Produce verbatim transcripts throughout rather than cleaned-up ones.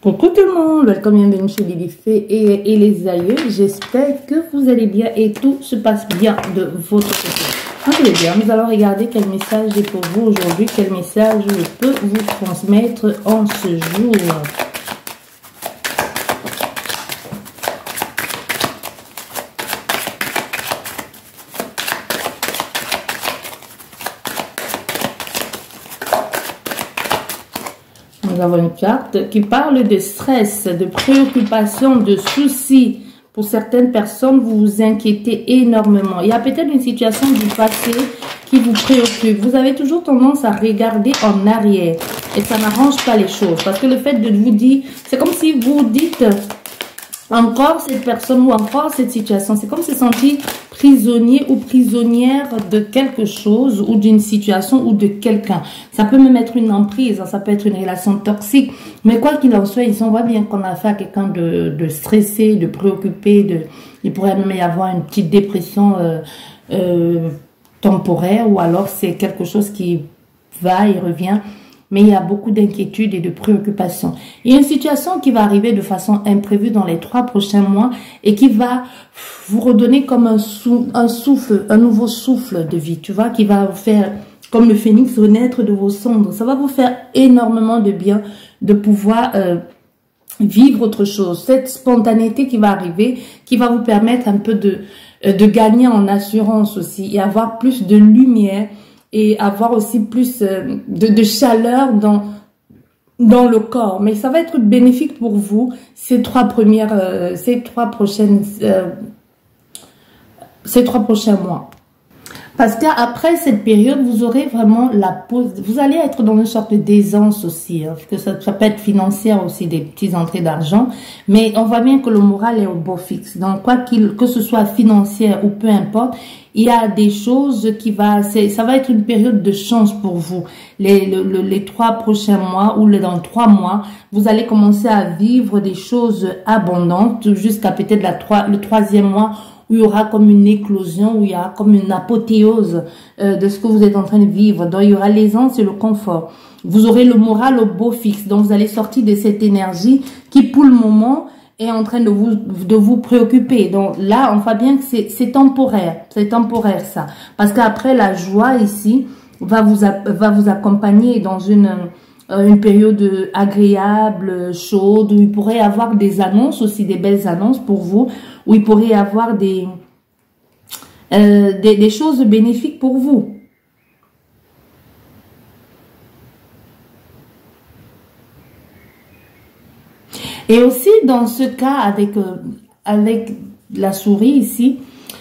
Coucou tout le monde, welcome, bienvenue chez Lily Fée et, et les aïeux. J'espère que vous allez bien et tout se passe bien de votre côté. Allez bien, nous allons regarder quel message est pour vous aujourd'hui, quel message je peux vous transmettre en ce jour. Nous avons une carte qui parle de stress, de préoccupation, de soucis. Pour certaines personnes, vous vous inquiétez énormément. Il y a peut-être une situation du passé qui vous préoccupe. Vous avez toujours tendance à regarder en arrière et ça n'arrange pas les choses. Parce que le fait de vous dire, c'est comme si vous dites encore cette personne ou encore cette situation. C'est comme se sentir prisonnier ou prisonnière de quelque chose ou d'une situation ou de quelqu'un. Ça peut même être une emprise, ça peut être une relation toxique. Mais quoi qu'il en soit, on voit bien qu'on a affaire à quelqu'un de, de stressé, de préoccupé. De, il pourrait même y avoir une petite dépression euh, euh, temporaire ou alors c'est quelque chose qui va et revient. Mais il y a beaucoup d'inquiétudes et de préoccupations. Il y a une situation qui va arriver de façon imprévue dans les trois prochains mois et qui va vous redonner comme un, sou, un souffle, un nouveau souffle de vie, tu vois, qui va vous faire, comme le phénix, renaître de vos cendres. Ça va vous faire énormément de bien de pouvoir euh, vivre autre chose. Cette spontanéité qui va arriver, qui va vous permettre un peu de, de gagner en assurance aussi et avoir plus de lumière et avoir aussi plus euh, de, de chaleur dans, dans le corps. Mais ça va être bénéfique pour vous ces trois premières, euh, ces trois prochaines, euh, ces trois prochains mois. Parce qu'après cette période, vous aurez vraiment la pause. Vous allez être dans une sorte d'aisance aussi. Hein, parce que ça, ça peut être financière aussi, des petites entrées d'argent. Mais on voit bien que le moral est au beau fixe. Donc, quoi qu'il, que ce soit financière ou peu importe, il y a des choses qui va, c'est, ça va être une période de chance pour vous. Les, le, le, les trois prochains mois ou les, dans trois mois, vous allez commencer à vivre des choses abondantes jusqu'à peut-être la trois, le troisième mois où il y aura comme une éclosion, où il y aura comme une apothéose euh, de ce que vous êtes en train de vivre. Donc, il y aura l'aisance et le confort. Vous aurez le moral au beau fixe. Donc, vous allez sortir de cette énergie qui, pour le moment, est en train de vous, de vous préoccuper. Donc, là, on voit bien que c'est temporaire. C'est temporaire, ça. Parce qu'après, la joie, ici, va vous, va vous accompagner dans une... une période agréable, chaude, où il pourrait y avoir des annonces aussi, des belles annonces pour vous, où il pourrait y avoir des, euh, des, des choses bénéfiques pour vous. Et aussi, dans ce cas, avec, euh, avec la souris ici,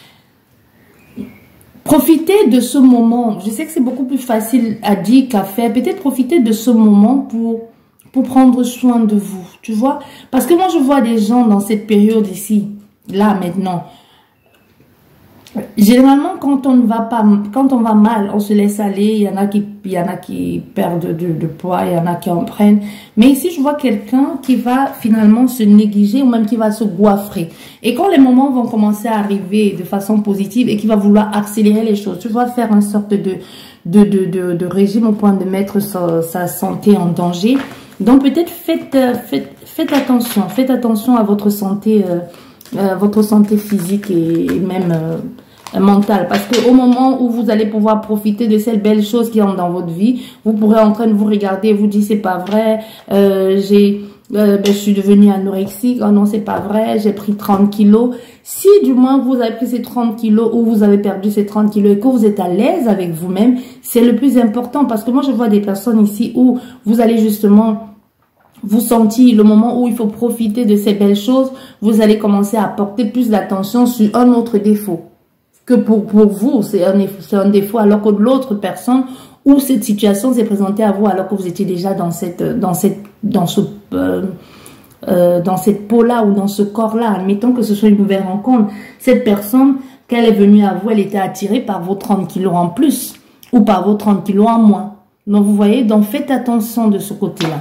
profitez de ce moment. Je sais que c'est beaucoup plus facile à dire qu'à faire. Peut-être profitez de ce moment pour, pour prendre soin de vous. Tu vois? Parce que moi, je vois des gens dans cette période ici, là, maintenant. Généralement, quand on ne va pas, quand on va mal, on se laisse aller. Il y en a qui, il y en a qui perdent de, de poids, il y en a qui en prennent. Mais ici, je vois quelqu'un qui va finalement se négliger ou même qui va se goiffrer. Et quand les moments vont commencer à arriver de façon positive et qui va vouloir accélérer les choses, tu vas faire une sorte de, de, de, de, de régime au point de mettre sa, sa santé en danger. Donc, peut-être faites, faites, faites attention, faites attention à votre santé, euh, euh, votre santé physique et, et même, euh, mental, parce que au moment où vous allez pouvoir profiter de ces belles choses qui ont dans votre vie, vous pourrez en train de vous regarder et vous dire c'est pas vrai, euh, j'ai euh, ben, je suis devenue anorexique, oh non c'est pas vrai, j'ai pris trente kilos. Si du moins vous avez pris ces trente kilos ou vous avez perdu ces trente kilos et que vous êtes à l'aise avec vous-même, c'est le plus important, parce que moi je vois des personnes ici où vous allez justement vous sentir le moment où il faut profiter de ces belles choses, vous allez commencer à porter plus d'attention sur un autre défaut. Que pour, pour vous, c'est un, un défaut, alors que l'autre personne où cette situation s'est présentée à vous, alors que vous étiez déjà dans cette, dans cette, dans ce, euh, euh, dans cette peau-là ou dans ce corps-là. Admettons que ce soit une nouvelle rencontre. Cette personne, qu'elle est venue à vous, elle était attirée par vos trente kilos en plus ou par vos trente kilos en moins. Donc, vous voyez, donc faites attention de ce côté-là.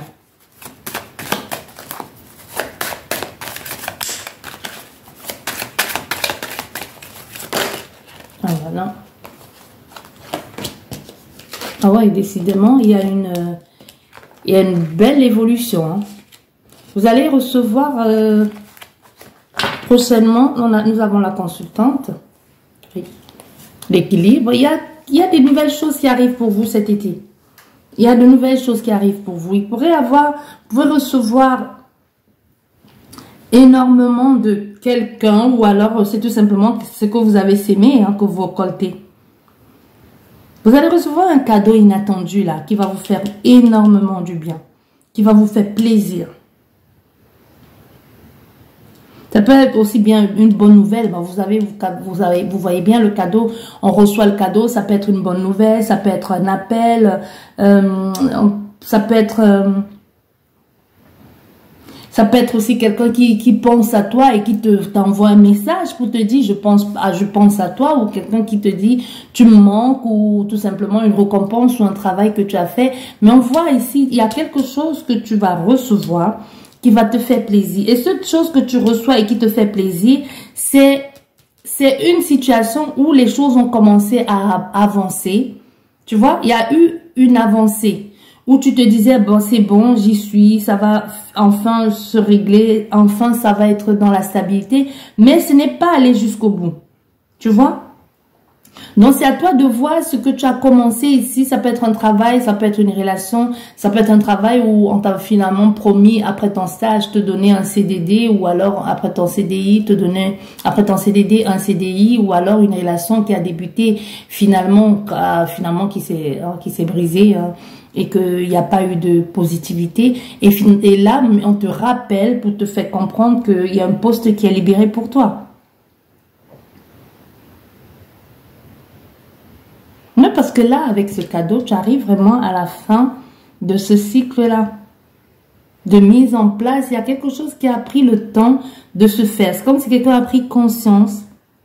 Voilà. Ah ouais, décidément, il y a une, il y a une belle évolution. Hein. Vous allez recevoir euh, prochainement, on a, nous avons la consultante, l'équilibre. Il y a, il y a des nouvelles choses qui arrivent pour vous cet été. Il y a de nouvelles choses qui arrivent pour vous. Il pourrait avoir, vous pouvez recevoir énormément de quelqu'un, ou alors c'est tout simplement ce que vous avez sémé, hein, que vous récoltez. Vous allez recevoir un cadeau inattendu là, qui va vous faire énormément du bien, qui va vous faire plaisir. Ça peut être aussi bien une bonne nouvelle. Ben vous, avez, vous, vous, avez, vous voyez bien le cadeau, on reçoit le cadeau, ça peut être une bonne nouvelle, ça peut être un appel, euh, ça peut être... Euh, ça peut être aussi quelqu'un qui, qui pense à toi et qui te t'envoie un message pour te dire je pense, ah, je pense à toi, ou quelqu'un qui te dit tu me manques, ou tout simplement une récompense ou un travail que tu as fait. Mais on voit ici, il y a quelque chose que tu vas recevoir qui va te faire plaisir. Et cette chose que tu reçois et qui te fait plaisir, c'est c'est une situation où les choses ont commencé à avancer. Tu vois, il y a eu une avancée où tu te disais, bon, c'est bon, j'y suis, ça va enfin se régler, enfin ça va être dans la stabilité, mais ce n'est pas aller jusqu'au bout. Tu vois? Donc, c'est à toi de voir ce que tu as commencé ici. Ça peut être un travail, ça peut être une relation, ça peut être un travail où on t'a finalement promis, après ton stage, te donner un C D D, ou alors après ton C D I, te donner, après ton C D D, un C D I, ou alors une relation qui a débuté finalement, euh, finalement qui s'est euh, qui s'est brisée, euh, et qu'il n'y a pas eu de positivité. Et, et là, on te rappelle pour te faire comprendre qu'il y a un poste qui est libéré pour toi. Mais parce que là, avec ce cadeau, tu arrives vraiment à la fin de ce cycle-là, de mise en place. Il y a quelque chose qui a pris le temps de se faire. C'est comme si quelqu'un a pris conscience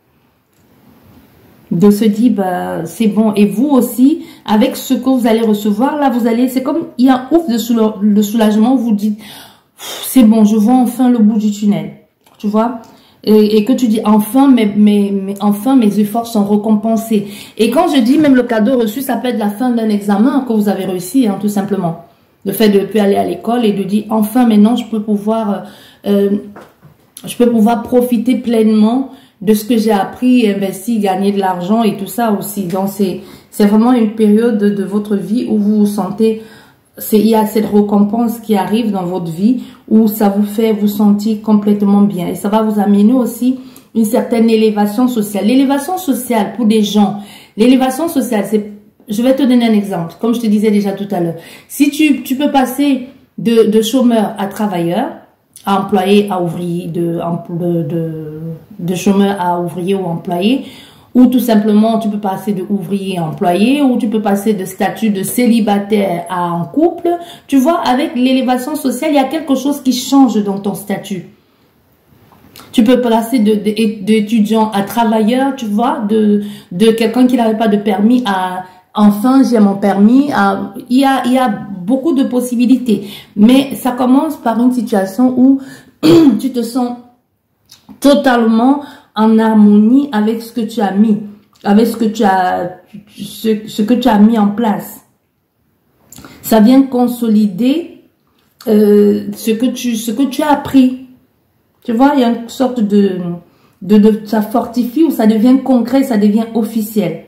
de se dire, bah, c'est bon. Et vous aussi, avec ce que vous allez recevoir, là, vous allez, c'est comme, il y a un ouf de soula le soulagement où vous dites, c'est bon, je vois enfin le bout du tunnel. Tu vois? Et, et que tu dis, enfin, mes, mes, mes, enfin, mes efforts sont récompensés. Et quand je dis même le cadeau reçu, ça peut être la fin d'un examen que vous avez réussi, hein, tout simplement. Le fait de ne plus aller à l'école et de dire, enfin, maintenant, je peux pouvoir, euh, je peux pouvoir profiter pleinement de ce que j'ai appris, investi, gagner de l'argent et tout ça aussi. Donc, c'est, c'est vraiment une période de, de votre vie où vous vous sentez, c'est, il y a cette récompense qui arrive dans votre vie où ça vous fait vous sentir complètement bien. Et ça va vous amener aussi une certaine élévation sociale. L'élévation sociale pour des gens, l'élévation sociale, c'est, je vais te donner un exemple, comme je te disais déjà tout à l'heure. Si tu, tu peux passer de, de chômeur à travailleur, à employé, à ouvrier, de, de, de, de chômeur à ouvrier ou employé, ou tout simplement tu peux passer de ouvrier à employé, ou tu peux passer de statut de célibataire à en couple. Tu vois, avec l'élévation sociale, il y a quelque chose qui change dans ton statut. Tu peux passer d'étudiant à travailleur, tu vois, de, de quelqu'un qui n'avait pas de permis à enfin j'ai mon permis. À, il, y a, il y a beaucoup de possibilités, mais ça commence par une situation où tu te sens totalement en harmonie avec ce que tu as mis, avec ce que tu as, ce, ce que tu as mis en place. Ça vient consolider euh, ce que tu, ce que tu as appris. Tu vois, il y a une sorte de, de, de, ça fortifie ou ça devient concret, ça devient officiel.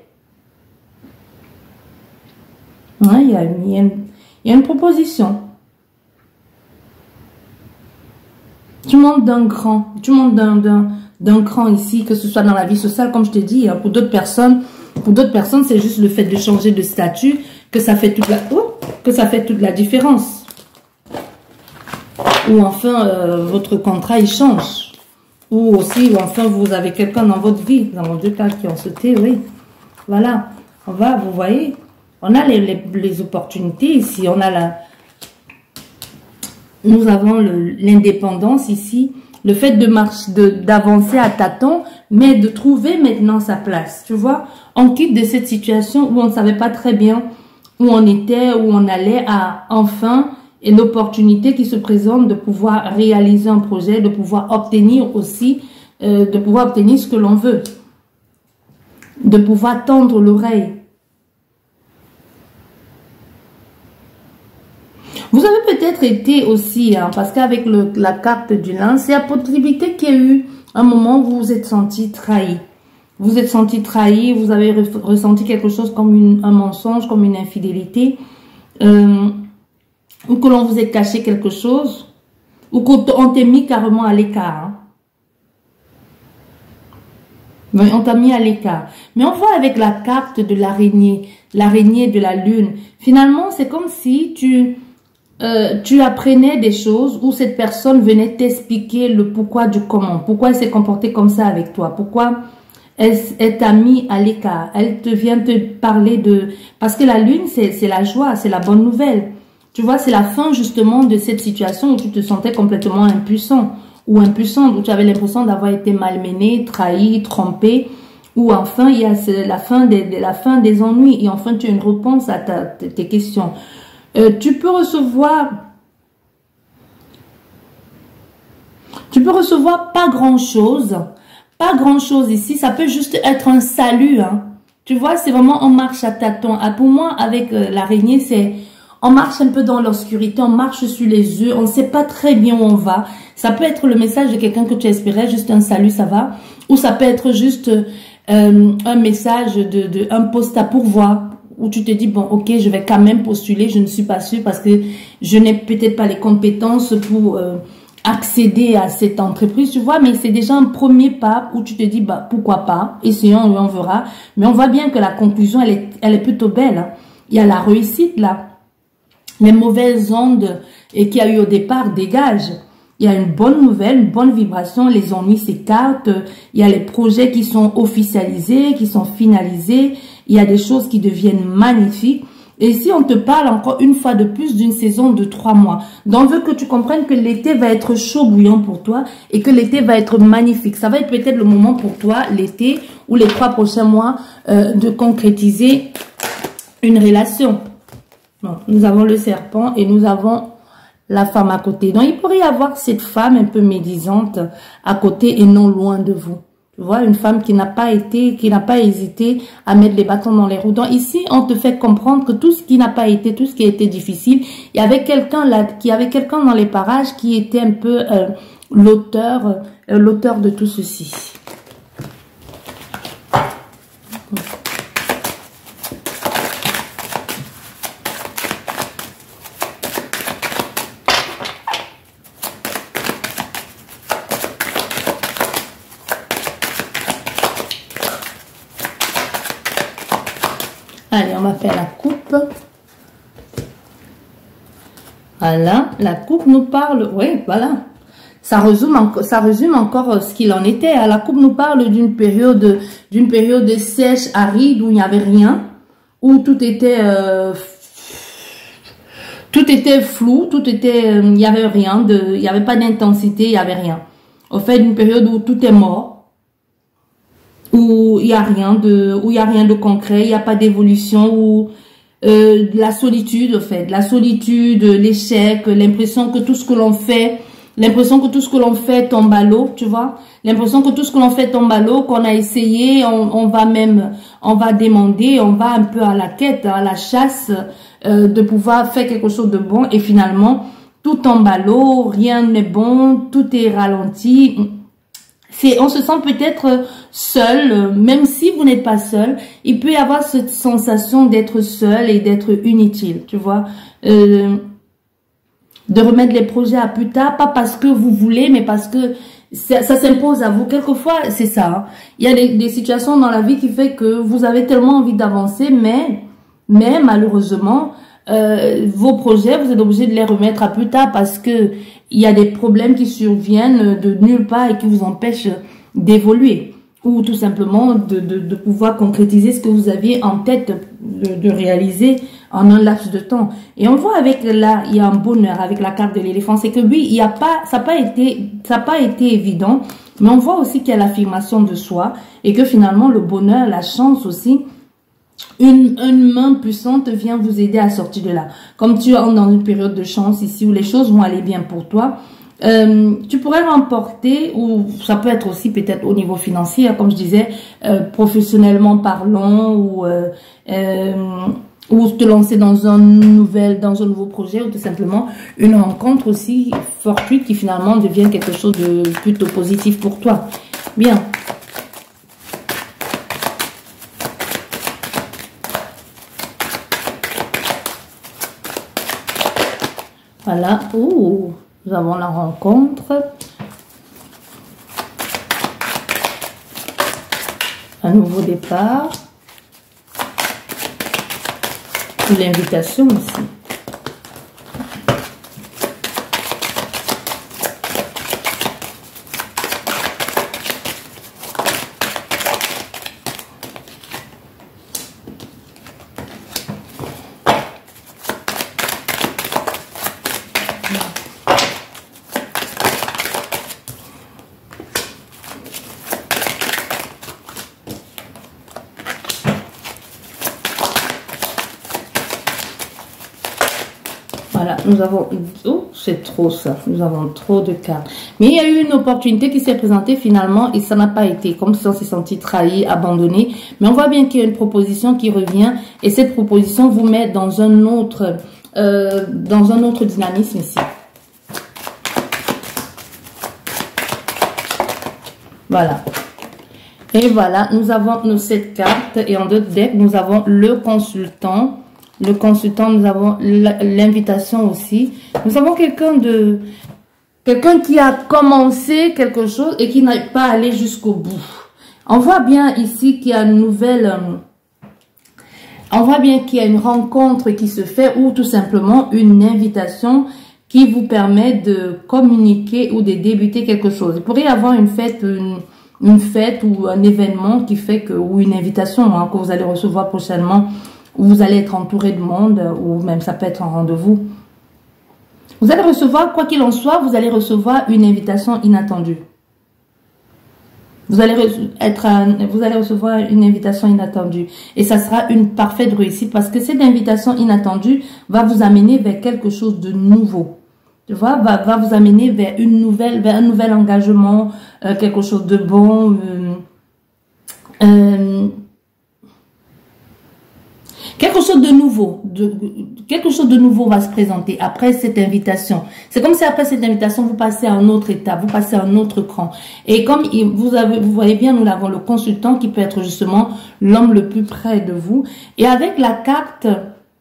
Ouais, il y a, il y a une, il y a une proposition. Tu montes d'un cran, tu montes d'un d'un d'un cran ici, que ce soit dans la vie sociale, comme je te dis, hein, pour d'autres personnes, pour d'autres personnes, c'est juste le fait de changer de statut que ça fait toute la, oh, que ça fait toute la différence. Ou enfin, euh, votre contrat, il change. Ou aussi, ou enfin, vous avez quelqu'un dans votre vie, dans vos deux cas qui ont sauté, oui. Voilà. On va, vous voyez, on a les, les, les opportunités ici, on a la, nous avons l'indépendance ici, le fait de marcher, de d'avancer à tâtons, mais de trouver maintenant sa place. Tu vois, on quitte de cette situation où on ne savait pas très bien où on était, où on allait, à enfin une opportunité qui se présente de pouvoir réaliser un projet, de pouvoir obtenir aussi, euh, de pouvoir obtenir ce que l'on veut, de pouvoir tendre l'oreille. Vous avez peut-être été aussi, hein, parce qu'avec le la carte du lin, c'est la possibilité qu'il y ait eu un moment où vous vous êtes senti trahi. Vous vous êtes senti trahi, vous avez re ressenti quelque chose comme une, un mensonge, comme une infidélité, euh, ou que l'on vous ait caché quelque chose, ou qu'on t'ait mis carrément à l'écart. Hein. Oui, on t'a mis à l'écart. Mais on voit avec la carte de l'araignée, l'araignée de la lune. Finalement, c'est comme si tu, euh, tu apprenais des choses où cette personne venait t'expliquer le pourquoi du comment. Pourquoi elle s'est comportée comme ça avec toi. Pourquoi elle, elle t'a mis à l'écart. Elle te vient te parler de... Parce que la lune, c'est la joie, c'est la bonne nouvelle. Tu vois, c'est la fin justement de cette situation où tu te sentais complètement impuissant. Ou impuissante, où tu avais l'impression d'avoir été malmené, trahi, trompé, ou enfin il y a la fin des, la fin des ennuis, et enfin tu as une réponse à ta, tes questions. Euh, tu peux recevoir, tu peux recevoir pas grand chose, pas grand chose ici, ça peut juste être un salut, hein. Tu vois, c'est vraiment on marche à tâtons. Ah, pour moi, avec euh, l'araignée, c'est on marche un peu dans l'obscurité, on marche sur les œufs, on ne sait pas très bien où on va. Ça peut être le message de quelqu'un que tu espérais, juste un salut, ça va. Ou ça peut être juste euh, un message de, de un poste à pourvoir, où tu te dis, bon, ok, je vais quand même postuler, je ne suis pas sûre parce que je n'ai peut-être pas les compétences pour euh, accéder à cette entreprise, tu vois. Mais c'est déjà un premier pas où tu te dis, bah pourquoi pas, essayons, on verra. Mais on voit bien que la conclusion, elle est, elle est plutôt belle. Hein. Il y a la réussite là. Les mauvaises ondes et qu'il y a eu au départ dégagent. Il y a une bonne nouvelle, une bonne vibration, les ennuis s'écartent, il y a les projets qui sont officialisés, qui sont finalisés, il y a des choses qui deviennent magnifiques. Et ici, on te parle encore une fois de plus d'une saison de trois mois. Donc, on veut que tu comprennes que l'été va être chaud bouillant pour toi et que l'été va être magnifique. Ça va être peut-être le moment pour toi, l'été ou les trois prochains mois, euh, de concrétiser une relation. Bon, nous avons le serpent et nous avons la femme à côté. Donc, il pourrait y avoir cette femme un peu médisante à côté et non loin de vous. Tu vois, une femme qui n'a pas été, qui n'a pas hésité à mettre les bâtons dans les roues. Donc, ici, on te fait comprendre que tout ce qui n'a pas été, tout ce qui a été difficile, il y avait quelqu'un là, qui avait quelqu'un dans les parages qui était un peu euh, l'auteur, euh, l'auteur de tout ceci. Allez, on va faire la coupe. Voilà, la coupe nous parle, oui, voilà. Ça résume, encore, ça résume encore ce qu'il en était. La coupe nous parle d'une période, d'une période sèche, aride, où il n'y avait rien, où tout était, euh, tout était flou, tout était, il n'y avait rien, de, il n'y avait pas d'intensité, il n'y avait rien. Au fait, d'une période où tout est mort. Où il y a rien de, où il y a rien de concret, il n'y a pas d'évolution, où euh, la solitude, en fait, la solitude, l'échec, l'impression que tout ce que l'on fait, l'impression que tout ce que l'on fait tombe à l'eau, tu vois, l'impression que tout ce que l'on fait tombe à l'eau, qu'on a essayé, on, on va même, on va demander, on va un peu à la quête, à la chasse euh, de pouvoir faire quelque chose de bon et finalement tout tombe à l'eau, rien n'est bon, tout est ralenti. C'est, on se sent peut-être seul, même si vous n'êtes pas seul, il peut y avoir cette sensation d'être seul et d'être inutile, tu vois, euh, de remettre les projets à plus tard, pas parce que vous voulez, mais parce que ça, ça s'impose à vous. Quelquefois, c'est ça, hein. Il y a des, des situations dans la vie qui fait que vous avez tellement envie d'avancer, mais, mais malheureusement, euh, vos projets, vous êtes obligé de les remettre à plus tard parce que il y a des problèmes qui surviennent de nulle part et qui vous empêchent d'évoluer ou tout simplement de, de, de pouvoir concrétiser ce que vous aviez en tête de, de réaliser en un laps de temps. Et on voit avec là, il y a un bonheur avec la carte de l'éléphant, c'est que oui, il y a pas, ça n'a pas été, ça n'a pas été évident, mais on voit aussi qu'il y a l'affirmation de soi et que finalement le bonheur, la chance aussi, Une, une main puissante vient vous aider à sortir de là. Comme tu es dans une période de chance ici où les choses vont aller bien pour toi, euh, tu pourrais remporter, ou ça peut être aussi peut-être au niveau financier, comme je disais, euh, professionnellement parlant, ou euh, euh, ou te lancer dans un nouvel, dans un nouveau projet, ou tout simplement une rencontre aussi fortuite qui finalement devient quelque chose de plutôt positif pour toi. Bien. Voilà. Ouh, nous avons la rencontre. Un nouveau départ. L'invitation aussi. Voilà, nous avons... Oh, c'est trop ça. Nous avons trop de cartes. Mais il y a eu une opportunité qui s'est présentée finalement et ça n'a pas été. Comme si on s'est senti trahi, abandonné. Mais on voit bien qu'il y a une proposition qui revient et cette proposition vous met dans un autre, euh, dans un autre dynamisme ici. Voilà. Et voilà, nous avons nos sept cartes et en deux decks, nous avons le consultant. Le consultant, nous avons l'invitation aussi. Nous avons quelqu'un de quelqu'un qui a commencé quelque chose et qui n'a pas allé jusqu'au bout. On voit bien ici qu'il y a une nouvelle... Euh, on voit bien qu'il y a une rencontre qui se fait ou tout simplement une invitation qui vous permet de communiquer ou de débuter quelque chose. Il pourrait y avoir une fête, une, une fête ou un événement qui fait que, ou une invitation hein, que vous allez recevoir prochainement, où vous allez être entouré de monde, ou même ça peut être un rendez-vous. Vous allez recevoir, quoi qu'il en soit, vous allez recevoir une invitation inattendue. Vous allez, être un, vous allez recevoir une invitation inattendue. Et ça sera une parfaite réussite parce que cette invitation inattendue va vous amener vers quelque chose de nouveau. Tu vois, va, va vous amener vers une nouvelle, vers un nouvel engagement, euh, quelque chose de bon, euh, euh, quelque chose de nouveau, de, quelque chose de nouveau va se présenter après cette invitation. C'est comme si après cette invitation, vous passez à un autre état, vous passez à un autre cran. Et comme vous avez, vous voyez bien, nous avons le consultant qui peut être justement l'homme le plus près de vous. Et avec la carte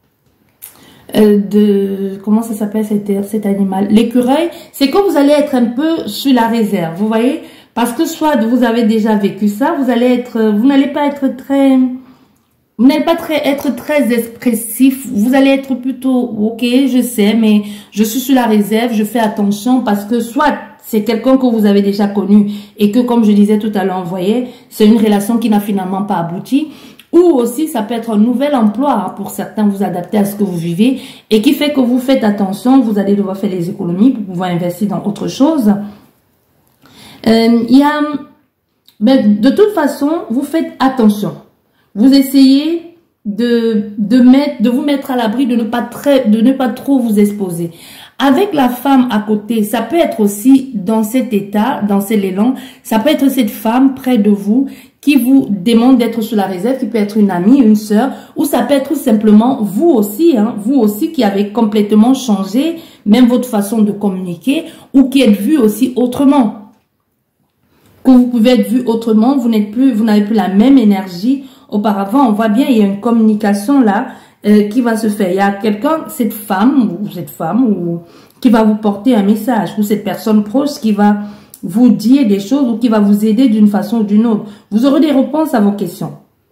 euh, de, comment ça s'appelle cet, cet animal? L'écureuil, c'est que vous allez être un peu sur la réserve, vous voyez? Parce que soit vous avez déjà vécu ça, vous allez être, vous n'allez pas être très... Vous n'allez pas très, être très expressif. Vous allez être plutôt, ok, je sais, mais je suis sur la réserve, je fais attention parce que soit c'est quelqu'un que vous avez déjà connu et que, comme je disais tout à l'heure, vous voyez, c'est une relation qui n'a finalement pas abouti. Ou aussi, ça peut être un nouvel emploi hein, pour certains, vous adapter à ce que vous vivez et qui fait que vous faites attention, vous allez devoir faire les économies pour pouvoir investir dans autre chose. Euh, il y a, ben, de toute façon, vous faites attention. Vous essayez de, de, mettre, de vous mettre à l'abri, de ne pas très, de ne pas trop vous exposer. Avec la femme à côté, ça peut être aussi dans cet état, dans cet élan, ça peut être cette femme près de vous qui vous demande d'être sur la réserve, qui peut être une amie, une sœur, ou ça peut être simplement vous aussi, hein, vous aussi qui avez complètement changé, même votre façon de communiquer, ou qui êtes vu aussi autrement. Que vous pouvez être vu autrement, vous n'êtes plus, vous n'avez plus la même énergie. Auparavant, on voit bien, il y a une communication là euh, qui va se faire. Il y a quelqu'un, cette femme ou cette femme ou qui va vous porter un message ou cette personne proche qui va vous dire des choses ou qui va vous aider d'une façon ou d'une autre. Vous aurez des réponses à vos questions.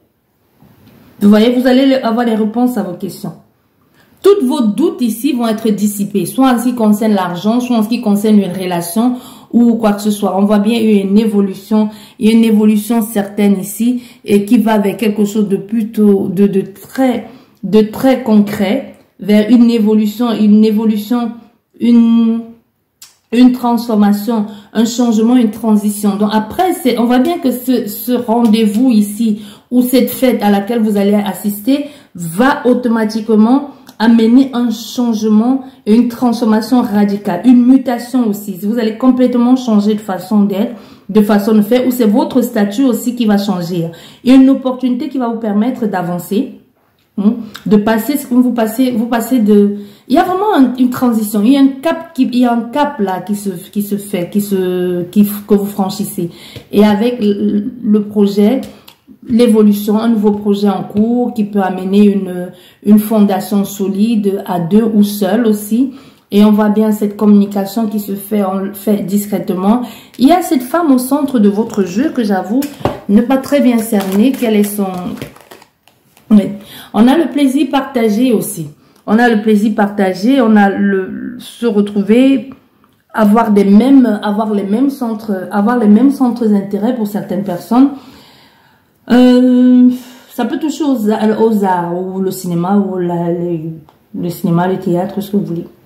Vous voyez, vous allez avoir des réponses à vos questions. Toutes vos doutes ici vont être dissipés, soit en ce qui concerne l'argent, soit en ce qui concerne une relation ou quoi que ce soit. On voit bien il y a une évolution, il y a une évolution certaine ici et qui va vers quelque chose de plutôt de, de très de très concret, vers une évolution, une évolution, une une transformation, un changement, une transition. Donc après, c'est, on voit bien que ce, ce rendez-vous ici ou cette fête à laquelle vous allez assister va automatiquement amener un changement et une transformation radicale, une mutation aussi. Vous allez complètement changer de façon d'être, de façon de faire, ou c'est votre statut aussi qui va changer. Il y a une opportunité qui va vous permettre d'avancer. Hein? De passer, c'est comme vous passez, vous passez de... Il y a vraiment un, une transition, il y a un cap, qui, il y a un cap là qui se, qui se fait, qui se, qui, que vous franchissez. Et avec le, le projet, l'évolution, un nouveau projet en cours qui peut amener une, une fondation solide à deux ou seul aussi. Et on voit bien cette communication qui se fait, on fait discrètement. Il y a cette femme au centre de votre jeu que j'avoue ne pas très bien cerner quel est son... Oui. On a le plaisir partagé aussi. On a le plaisir partagé, on a le se retrouver, avoir des mêmes, avoir les mêmes centres, avoir les mêmes centres d'intérêt pour certaines personnes. Euh, ça peut toucher aux, aux arts, ou le cinéma, ou la, les, le cinéma, le théâtre, ce que vous voulez.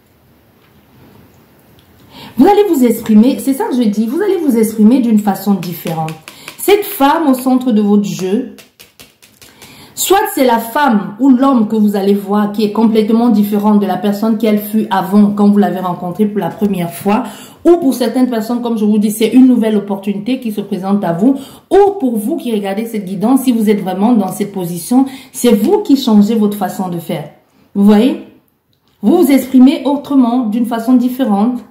Vous allez vous exprimer, c'est ça que je dis, vous allez vous exprimer d'une façon différente. Cette femme au centre de votre jeu, soit c'est la femme ou l'homme que vous allez voir qui est complètement différent de la personne qu'elle fut avant quand vous l'avez rencontrée pour la première fois, ou pour certaines personnes, comme je vous dis, c'est une nouvelle opportunité qui se présente à vous, ou pour vous qui regardez cette guidance, si vous êtes vraiment dans cette position, c'est vous qui changez votre façon de faire. Vous voyez? Vous vous exprimez autrement, d'une façon différente.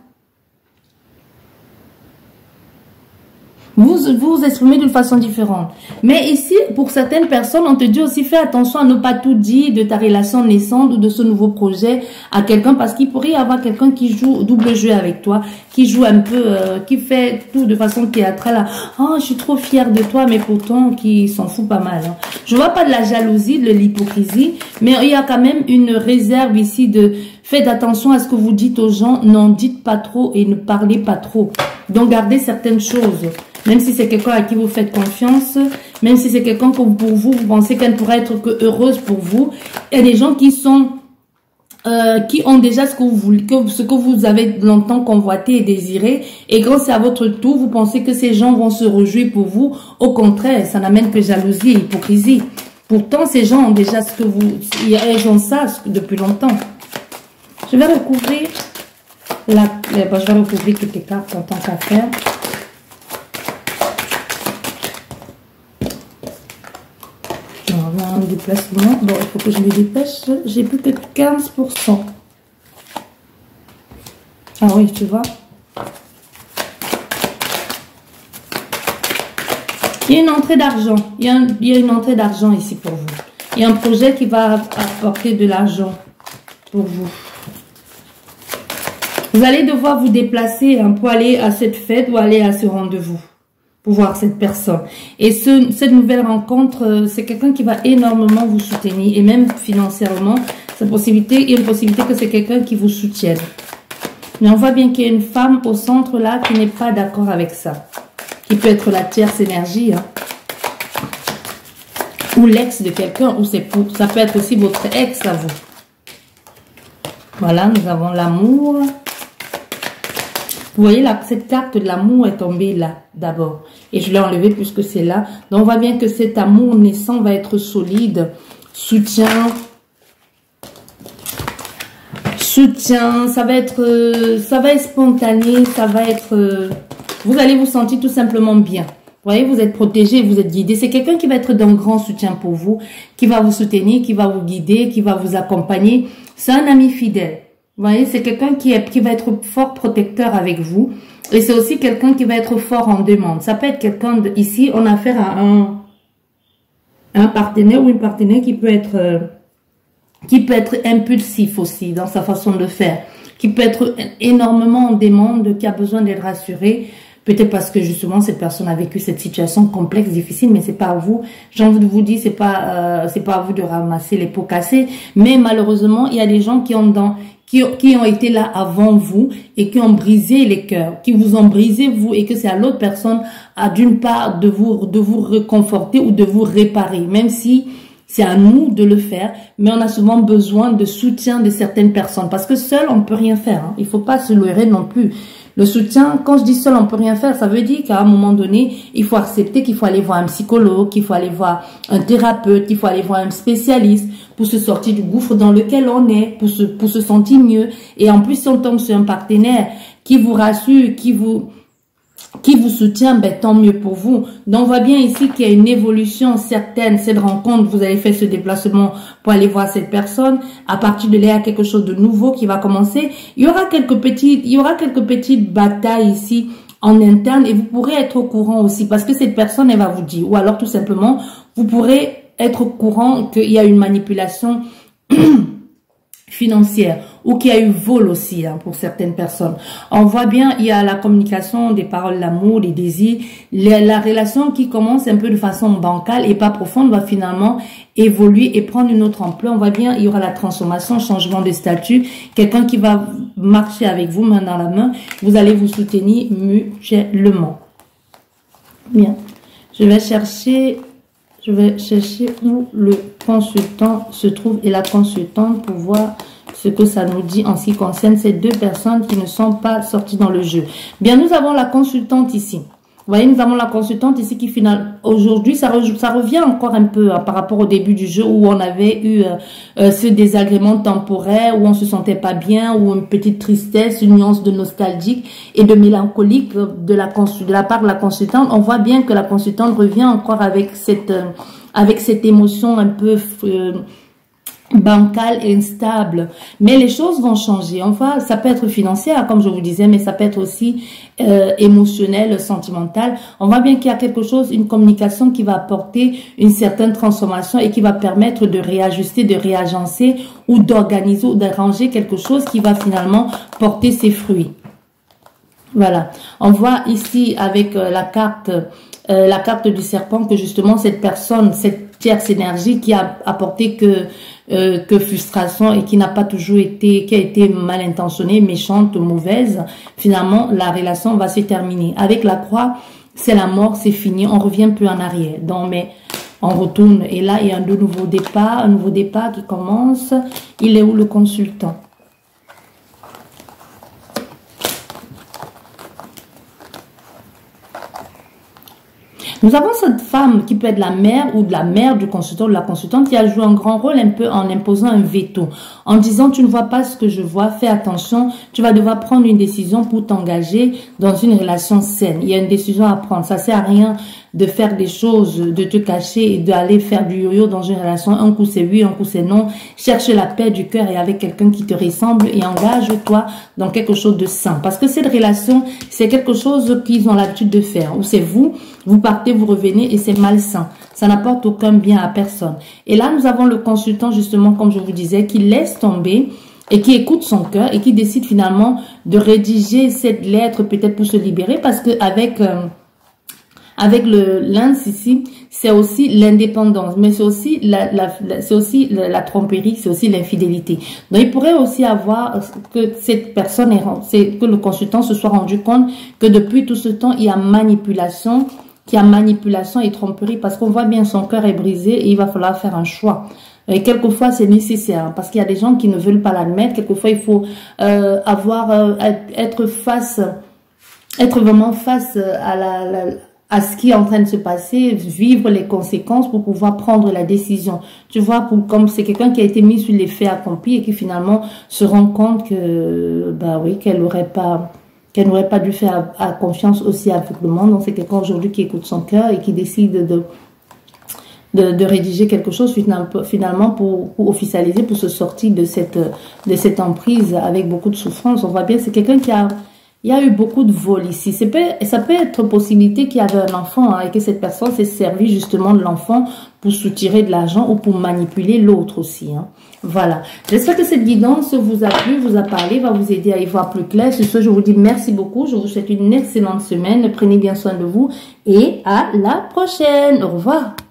Vous vous exprimez d'une façon différente. Mais ici, pour certaines personnes, on te dit aussi, fais attention à ne pas tout dire de ta relation naissante ou de ce nouveau projet à quelqu'un, parce qu'il pourrait y avoir quelqu'un qui joue double jeu avec toi, qui joue un peu, euh, qui fait tout de façon théâtrale. Oh, je suis trop fière de toi, mais pourtant, qui s'en fout pas mal. Hein. Je vois pas de la jalousie, de l'hypocrisie, mais il y a quand même une réserve ici de faites attention à ce que vous dites aux gens, n'en dites pas trop et ne parlez pas trop. Donc, gardez certaines choses. Même si c'est quelqu'un à qui vous faites confiance, même si c'est quelqu'un que pour vous, vous pensez qu'elle pourrait être que heureuse pour vous. Il y a des gens qui sont, euh, qui ont déjà ce que vous voulez, que, ce que vous avez longtemps convoité et désiré. Et quand c'est à votre tour, vous pensez que ces gens vont se réjouir pour vous. Au contraire, ça n'amène que jalousie et hypocrisie. Pourtant, ces gens ont déjà ce que vous, ils ont ça depuis longtemps. Je vais recouvrir la, ben, je vais recouvrir toutes les cartes en tant qu'à faire. Un déplacement. Bon, il faut que je me dépêche. J'ai plus que quinze pour cent. Ah oui, tu vois. Il y a une entrée d'argent. Il y a, un, il y a une entrée d'argent ici pour vous. Il y a un projet qui va apporter de l'argent pour vous. Vous allez devoir vous déplacer hein, pour aller à cette fête ou aller à ce rendez-vous. Pour voir cette personne. Et ce, cette nouvelle rencontre, c'est quelqu'un qui va énormément vous soutenir. Et même financièrement, cette possibilité, il y a une possibilité que c'est quelqu'un qui vous soutienne. Mais on voit bien qu'il y a une femme au centre là qui n'est pas d'accord avec ça. Qui peut être la tierce énergie. Hein. Ou l'ex de quelqu'un. Ou c'est pour, ça peut être aussi votre ex à vous. Voilà, nous avons l'amour. Vous voyez, là, cette carte de l'amour est tombée là, d'abord. Et je l'ai enlevée puisque c'est là. Donc, on voit bien que cet amour naissant va être solide. Soutien. Soutien. Ça va être, euh, ça va être spontané. Ça va être... Euh, vous allez vous sentir tout simplement bien. Vous voyez, vous êtes protégé, vous êtes guidé. C'est quelqu'un qui va être d'un grand soutien pour vous. Qui va vous soutenir, qui va vous guider, qui va vous accompagner. C'est un ami fidèle. Vous voyez, c'est quelqu'un qui, est, qui va être fort protecteur avec vous. Et c'est aussi quelqu'un qui va être fort en demande. Ça peut être quelqu'un de... Ici, on a affaire à un, un partenaire ou une partenaire qui peut être... Euh, qui peut être impulsif aussi dans sa façon de faire. Qui peut être énormément en demande, qui a besoin d'être rassuré. Peut-être parce que justement, cette personne a vécu cette situation complexe, difficile, mais c'est pas à vous. J'ai envie de vous dire, c'est pas, euh, c'est pas à vous de ramasser les pots cassés. Mais malheureusement, il y a des gens qui ont dans... Qui, qui ont été là avant vous et qui ont brisé les cœurs, qui vous ont brisé vous et que c'est à l'autre personne à d'une part de vous de vous réconforter ou de vous réparer, même si c'est à nous de le faire, mais on a souvent besoin de soutien de certaines personnes parce que seul on peut rien faire. Hein. Il faut pas se leurrer non plus. Le soutien, quand je dis seul, on peut rien faire, ça veut dire qu'à un moment donné, il faut accepter qu'il faut aller voir un psychologue, qu'il faut aller voir un thérapeute, qu'il faut aller voir un spécialiste pour se sortir du gouffre dans lequel on est, pour se, pour se sentir mieux. Et en plus, si on tombe sur un partenaire qui vous rassure, qui vous, qui qui vous soutient, ben, tant mieux pour vous. Donc, on voit bien ici qu'il y a une évolution certaine. Cette rencontre, vous avez fait ce déplacement pour aller voir cette personne. À partir de là, il y a quelque chose de nouveau qui va commencer. Il y aura quelques petites, il y aura quelques petites batailles ici en interne et vous pourrez être au courant aussi parce que cette personne, elle va vous dire. Ou alors, tout simplement, vous pourrez être au courant qu'il y a une manipulation financière ou qu'il y a eu vol aussi hein, pour certaines personnes. On voit bien, il y a la communication des paroles d'amour, des désirs, la, la relation qui commence un peu de façon bancale et pas profonde va finalement évoluer et prendre une autre ampleur. On voit bien, il y aura la transformation, changement de statut, quelqu'un qui va marcher avec vous main dans la main, vous allez vous soutenir mutuellement. Bien, je vais chercher Je vais chercher où le consultant se trouve et la consultante pour voir ce que ça nous dit en ce qui concerne ces deux personnes qui ne sont pas sorties dans le jeu. Bien, nous avons la consultante ici. Vous voyez, nous avons la consultante ici qui finalement, aujourd'hui, ça, re, ça revient encore un peu hein, par rapport au début du jeu où on avait eu euh, euh, ce désagrément temporaire, où on se sentait pas bien, où une petite tristesse, une nuance de nostalgique et de mélancolique de la, de la part de la consultante. On voit bien que la consultante revient encore avec cette, euh, avec cette émotion un peu... Euh, bancale et instable, mais les choses vont changer. On voit, ça peut être financière comme je vous disais, mais ça peut être aussi euh, émotionnel, sentimental. On voit bien qu'il y a quelque chose, une communication qui va apporter une certaine transformation et qui va permettre de réajuster, de réagencer ou d'organiser ou d'arranger quelque chose qui va finalement porter ses fruits. Voilà, on voit ici avec euh, la carte euh, la carte du serpent que justement cette personne, cette tierce énergie qui a apporté que euh, que frustration et qui n'a pas toujours été, qui a été mal intentionnée, méchante, mauvaise, finalement la relation va se terminer. Avec la croix, c'est la mort, c'est fini, on revient plus en arrière. Donc mais on retourne et là il y a un de nouveau départ, un nouveau départ qui commence. Il est où le consultant? Nous avons cette femme qui peut être la mère ou de la mère du consultant ou de la consultante qui a joué un grand rôle un peu en imposant un veto. En disant, tu ne vois pas ce que je vois, fais attention, tu vas devoir prendre une décision pour t'engager dans une relation saine. Il y a une décision à prendre. Ça sert à rien de faire des choses, de te cacher et d'aller faire du yo-yo dans une relation. Un coup c'est oui, un coup c'est non. Cherche la paix du cœur et avec quelqu'un qui te ressemble et engage-toi dans quelque chose de sain. Parce que cette relation, c'est quelque chose qu'ils ont l'habitude de faire. Ou c'est vous, vous partez, vous revenez et c'est malsain. Ça n'apporte aucun bien à personne. Et là, nous avons le consultant, justement, comme je vous disais, qui laisse tomber et qui écoute son cœur et qui décide finalement de rédiger cette lettre peut-être pour se libérer parce que avec... Euh, Avec le lance ici, c'est aussi l'indépendance, mais c'est aussi la, la, la c'est aussi la, la tromperie, c'est aussi l'infidélité. Donc il pourrait aussi avoir que cette personne est, c'est que le consultant se soit rendu compte que depuis tout ce temps il y a manipulation, qu'il y a manipulation et tromperie parce qu'on voit bien son cœur est brisé et il va falloir faire un choix. Et quelquefois c'est nécessaire parce qu'il y a des gens qui ne veulent pas l'admettre. Quelquefois il faut euh, avoir euh, être face, être vraiment face à la, la à ce qui est en train de se passer, vivre les conséquences pour pouvoir prendre la décision. Tu vois, pour, comme c'est quelqu'un qui a été mis sur les faits accomplis et qui finalement se rend compte que, bah oui, qu'elle n'aurait pas, qu'elle n'aurait pas dû faire à, à confiance aussi avec le monde. Donc c'est quelqu'un aujourd'hui qui écoute son cœur et qui décide de, de, de rédiger quelque chose finalement pour, pour officialiser, pour se sortir de cette, de cette emprise avec beaucoup de souffrance. On voit bien, c'est quelqu'un qui a Il y a eu beaucoup de vols ici. Ça peut, ça peut être possibilité qu'il y avait un enfant hein, et que cette personne s'est servie justement de l'enfant pour soutirer de l'argent ou pour manipuler l'autre aussi. Hein. Voilà. J'espère que cette guidance vous a plu, vous a parlé, va vous aider à y voir plus clair. Sur ce, je vous dis merci beaucoup. Je vous souhaite une excellente semaine. Prenez bien soin de vous et à la prochaine. Au revoir.